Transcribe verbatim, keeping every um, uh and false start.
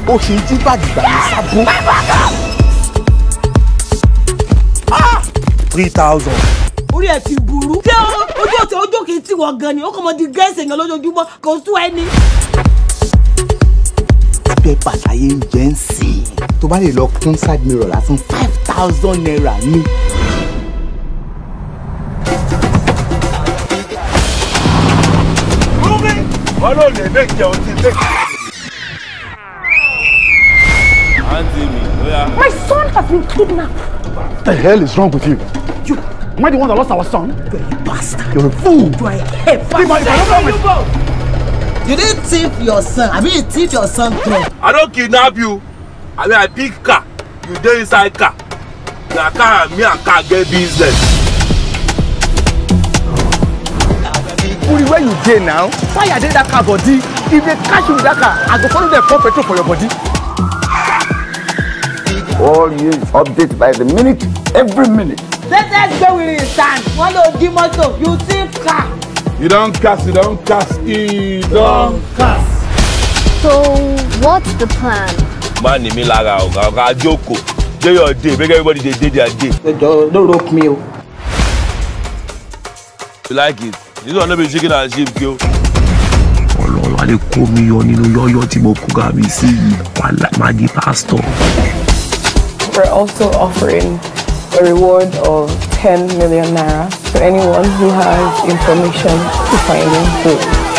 ó ṣe jí bàdìgbà ní sábó. three thousand. orí ẹ̀ ti burú. ṣé ojú ọ̀tẹ̀ ojú òkè tí wọ́n gan ni ó kàn mọ́ di gẹ́ẹ̀sì èèyàn lójoojúmọ́ kò sú ẹni. abẹ́ pàtàyé ń jẹ́ ń sìn. tó bá lè lọ kún side mirror lásán five thousand naira ní. wọ́n ló lè méjì ọ̀hún ti lé. àǹtí mi lóyá. My son has been kidnapped. What the hell is wrong with you? You. Am I the one that lost our son? You're a bastard. You're a fool. You are a bastard. You didn't thief your son. I mean, you thief your son too. I don't kidnap you. I mean, I pick car. You dey inside car. Na car and me and car get business. Muri, where you dey now? Why you dey that car body? If they catch you with that car, I go follow them pour petrol for your body. All you update by the minute, every minute. Let us go with his stand. One of the motor, you thief car. You don't cast, you don't cast, you don't cast. So, what's the plan? Man, me laga oga oga joko. Day your day, make everybody dey day their day. Don't, don't rope me. You like it? This one no be chicken and sheep, yo. Ọlọ́run wá lè kó mi yọ nínú yọ́yọ́ tí mo kó ga mi sí yìí. Wàhálà máa di pastor. We're also offering a reward of ten million naira to anyone who has information to finding hope.